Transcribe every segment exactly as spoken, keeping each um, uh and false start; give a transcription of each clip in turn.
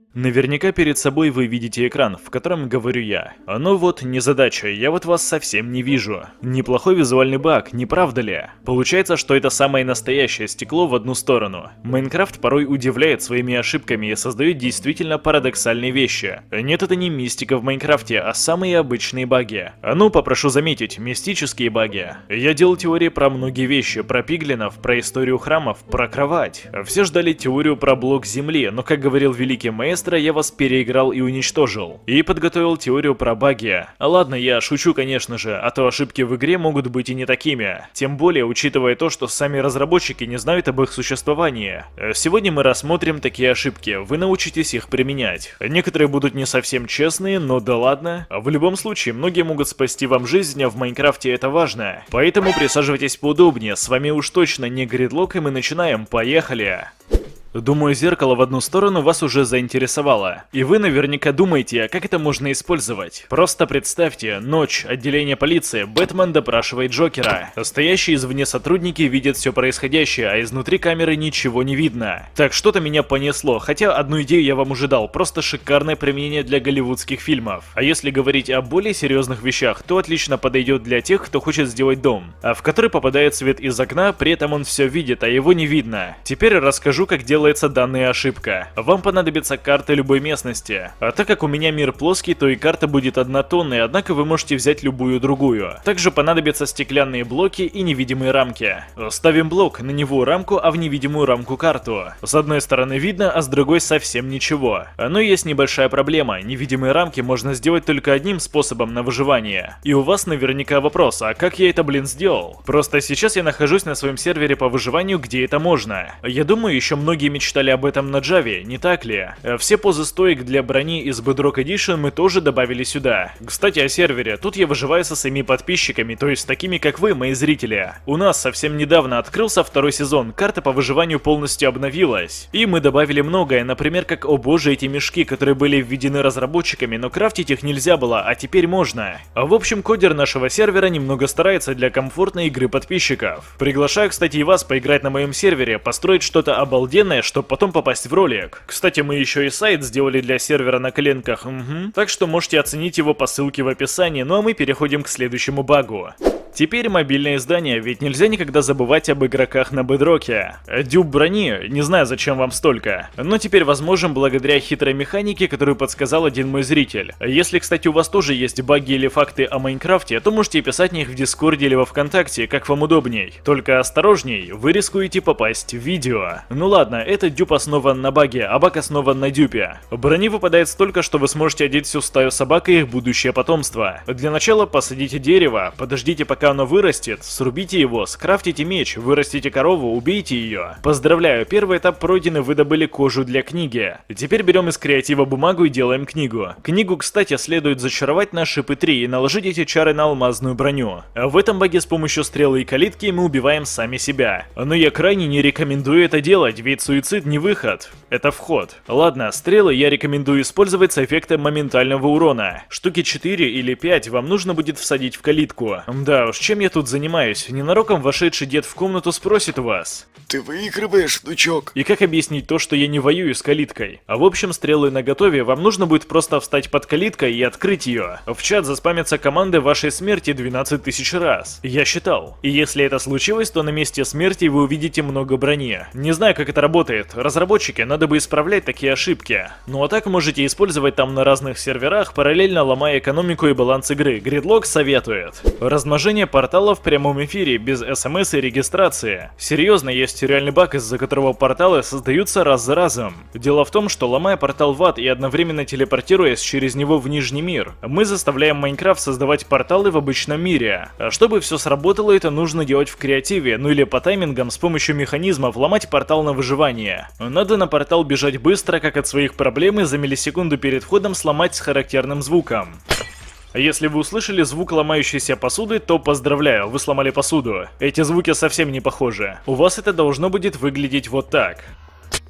Наверняка перед собой вы видите экран, в котором говорю я. Но вот незадача, я вот вас совсем не вижу. Неплохой визуальный баг, не правда ли? Получается, что это самое настоящее стекло в одну сторону. Майнкрафт порой удивляет своими ошибками и создает действительно парадоксальные вещи. Нет, это не мистика в Майнкрафте, а самые обычные баги. А ну, попрошу заметить, мистические баги. Я делал теории про многие вещи, про пиглинов, про историю храмов, про кровать. Все ждали теорию про блок земли, но, как говорил великий маэстро, я вас переиграл и уничтожил. И подготовил теорию про баги. Ладно, я шучу, конечно же, а то ошибки в игре могут быть и не такими. Тем более, учитывая то, что сами разработчики не знают об их существовании. Сегодня мы рассмотрим такие ошибки, вы научитесь их применять. Некоторые будут не совсем честные, но да ладно. В любом случае, многие могут спасти вам жизнь, а в Майнкрафте это важно. Поэтому присаживайтесь поудобнее, с вами уж точно не Гридлок, и мы начинаем, поехали! Думаю, зеркало в одну сторону вас уже заинтересовало. И вы наверняка думаете, как это можно использовать. Просто представьте, ночь, отделение полиции, Бэтмен допрашивает Джокера. Стоящие извне сотрудники видят все происходящее, а изнутри камеры ничего не видно. Так, что-то меня понесло, хотя одну идею я вам уже дал, просто шикарное применение для голливудских фильмов. А если говорить о более серьезных вещах, то отлично подойдет для тех, кто хочет сделать дом, а в который попадает свет из окна, при этом он все видит, а его не видно. Теперь расскажу, как делать делается данная ошибка. Вам понадобится карта любой местности. А так как у меня мир плоский, то и карта будет однотонной, однако вы можете взять любую другую. Также понадобятся стеклянные блоки и невидимые рамки. Ставим блок, на него рамку, а в невидимую рамку карту. С одной стороны видно, а с другой совсем ничего. Но есть небольшая проблема. Невидимые рамки можно сделать только одним способом на выживание. И у вас наверняка вопрос, а как я это, блин, сделал? Просто сейчас я нахожусь на своем сервере по выживанию, где это можно. Я думаю, еще многие мечтали об этом на Java, не так ли? Все позы стоек для брони из Bedrock Edition мы тоже добавили сюда. Кстати, о сервере. Тут я выживаю со своими подписчиками, то есть такими, как вы, мои зрители. У нас совсем недавно открылся второй сезон, карта по выживанию полностью обновилась. И мы добавили многое, например, как, о боже, эти мешки, которые были введены разработчиками, но крафтить их нельзя было, а теперь можно. В общем, кодер нашего сервера немного старается для комфортной игры подписчиков. Приглашаю, кстати, и вас поиграть на моем сервере, построить что-то обалденное, чтобы потом попасть в ролик. Кстати, мы еще и сайт сделали для сервера на коленках, угу. Так что можете оценить его по ссылке в описании, ну а мы переходим к следующему багу. Теперь мобильное издание, ведь нельзя никогда забывать об игроках на бедроке. Дюб брони, не знаю, зачем вам столько, но теперь возможен благодаря хитрой механике, которую подсказал один мой зритель. Если, кстати, у вас тоже есть баги или факты о Майнкрафте, то можете писать них в Дискорде или во Вконтакте, как вам удобней. Только осторожней, вы рискуете попасть в видео. Ну ладно, этот дюб основан на баге, а баг основан на дюпе. Брони выпадает столько, что вы сможете одеть всю стаю собак и их будущее потомство. Для начала посадите дерево, подождите пока Пока оно вырастет, срубите его, скрафтите меч, вырастите корову, убейте ее. Поздравляю, первый этап пройден, и вы добыли кожу для книги. Теперь берем из креатива бумагу и делаем книгу. Книгу, кстати, следует зачаровать на шипы три и наложить эти чары на алмазную броню. В этом баге с помощью стрелы и калитки мы убиваем сами себя. Но я крайне не рекомендую это делать, ведь суицид не выход, это вход. Ладно, стрелы я рекомендую использовать с эффектом моментального урона. Штуки четыре или пять вам нужно будет всадить в калитку. Да уж, чем я тут занимаюсь? Ненароком вошедший дед в комнату спросит у вас: ты выигрываешь, внучок? И как объяснить то, что я не воюю с калиткой? А в общем, стрелы наготове, вам нужно будет просто встать под калиткой и открыть ее. В чат заспамятся команды вашей смерти двенадцать тысяч раз. Я считал. И если это случилось, то на месте смерти вы увидите много брони. Не знаю, как это работает. Разработчики, надо бы исправлять такие ошибки. Ну а так можете использовать там на разных серверах, параллельно ломая экономику и баланс игры. Гридлок советует. Размножение порталов в прямом эфире, без смс и регистрации. Серьезно, есть реальный баг, из-за которого порталы создаются раз за разом. Дело в том, что ломая портал в ад и одновременно телепортируясь через него в Нижний мир, мы заставляем Майнкрафт создавать порталы в обычном мире. А чтобы все сработало, это нужно делать в креативе, ну или по таймингам с помощью механизмов ломать портал на выживание. Надо на портал бежать быстро, как от своих проблем, и за миллисекунду перед входом сломать с характерным звуком. Если вы услышали звук ломающейся посуды, то поздравляю, вы сломали посуду. Эти звуки совсем не похожи. У вас это должно будет выглядеть вот так.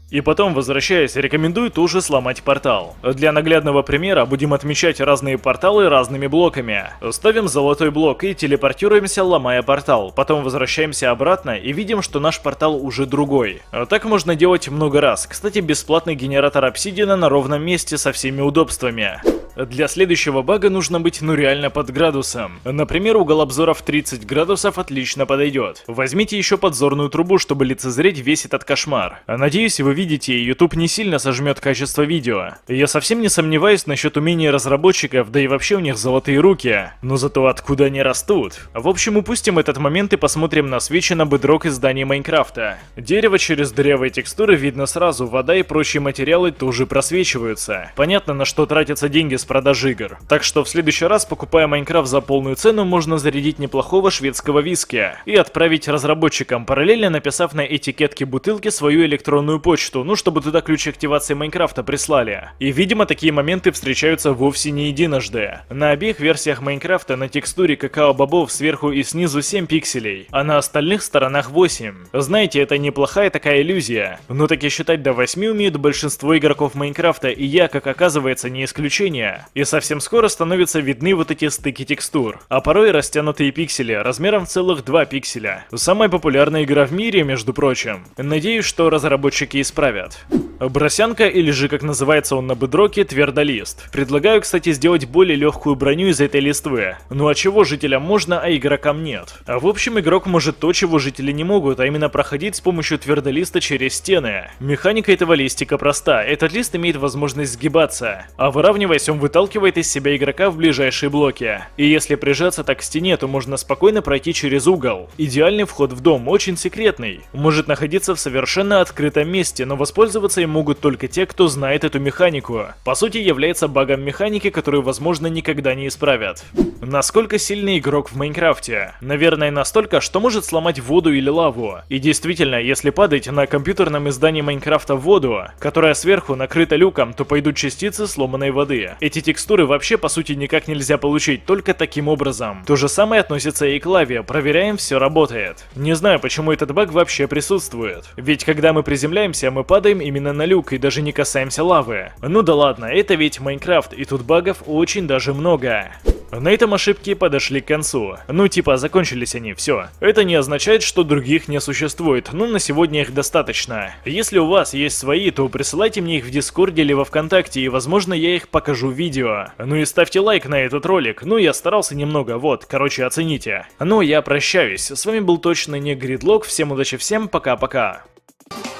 И потом, возвращаясь, рекомендую тоже сломать портал. Для наглядного примера будем отмечать разные порталы разными блоками. Ставим золотой блок и телепортируемся, ломая портал. Потом возвращаемся обратно и видим, что наш портал уже другой. Так можно делать много раз. Кстати, бесплатный генератор обсидиана на ровном месте со всеми удобствами. Для следующего бага нужно быть ну реально под градусом. Например, угол обзора в тридцать градусов отлично подойдет. Возьмите еще подзорную трубу, чтобы лицезреть весь этот кошмар. Надеюсь, вы видите, и YouTube не сильно сожмет качество видео. Я совсем не сомневаюсь насчет умения разработчиков, да и вообще у них золотые руки. Но зато откуда они растут? В общем, упустим этот момент и посмотрим на свечи на бедрок из зданий Майнкрафта. Дерево через дырявые текстуры видно сразу, вода и прочие материалы тоже просвечиваются. Понятно, на что тратятся деньги с продажи игр. Так что в следующий раз, покупая Майнкрафт за полную цену, можно зарядить неплохого шведского виски и отправить разработчикам, параллельно написав на этикетке бутылки свою электронную почту, ну чтобы туда ключ активации Майнкрафта прислали. И видимо такие моменты встречаются вовсе не единожды. На обеих версиях Майнкрафта на текстуре какао-бобов сверху и снизу семь пикселей, а на остальных сторонах восемь. Знаете, это неплохая такая иллюзия. Но таки считать до восьми умеют большинство игроков Майнкрафта, и я, как оказывается, не исключение. И совсем скоро становятся видны вот эти стыки текстур, а порой растянутые пиксели размером в целых два пикселя. Самая популярная игра в мире, между прочим. Надеюсь, что разработчики исправят. Бросянка, или же как называется он на бедроке, твердолист. Предлагаю, кстати, сделать более легкую броню из этой листвы. Ну а чего жителям можно, а игрокам нет? А в общем, игрок может то, чего жители не могут, а именно проходить с помощью твердолиста через стены. Механика этого листика проста. Этот лист имеет возможность сгибаться, а выравниваясь, он выталкивает из себя игрока в ближайшие блоки. И если прижаться так к стене, то можно спокойно пройти через угол. Идеальный вход в дом, очень секретный. Может находиться в совершенно открытом месте, но воспользоваться им могут только те, кто знает эту механику. По сути, является багом механики, которую, возможно, никогда не исправят. Насколько сильный игрок в Майнкрафте? Наверное, настолько, что может сломать воду или лаву. И действительно, если падать на компьютерном издании Майнкрафта в воду, которая сверху накрыта люком, то пойдут частицы сломанной воды. Эти текстуры вообще, по сути, никак нельзя получить, только таким образом. То же самое относится и к лаве. Проверяем, все работает. Не знаю, почему этот баг вообще присутствует. Ведь когда мы приземляемся, мы падаем именно на люк и даже не касаемся лавы. Ну да ладно, это ведь Майнкрафт, и тут багов очень даже много. На этом ошибки подошли к концу. Ну типа закончились они, все. Это не означает, что других не существует, но на сегодня их достаточно. Если у вас есть свои, то присылайте мне их в Дискорде или во Вконтакте, и возможно я их покажу в видео. Ну и ставьте лайк на этот ролик, ну я старался немного, вот, короче оцените. Ну я прощаюсь, с вами был точно не Гридлок, всем удачи, всем пока-пока.